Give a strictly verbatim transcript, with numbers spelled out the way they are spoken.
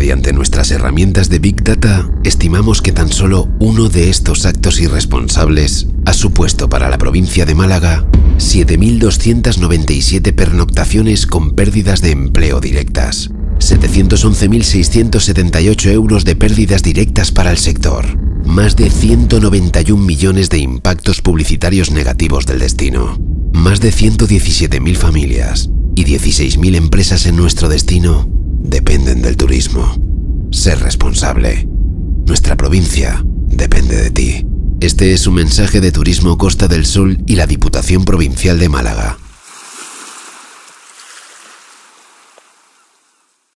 Mediante nuestras herramientas de Big Data, estimamos que tan solo uno de estos actos irresponsables ha supuesto para la provincia de Málaga siete mil doscientas noventa y siete pernoctaciones con pérdidas de empleo directas, setecientos once mil seiscientos setenta y ocho euros de pérdidas directas para el sector, más de ciento noventa y un millones de impactos publicitarios negativos del destino, más de ciento diecisiete mil familias y dieciséis mil empresas en nuestro destino dependen del turismo. Ser responsable. Nuestra provincia depende de ti. Este es un mensaje de Turismo Costa del Sol y la Diputación Provincial de Málaga.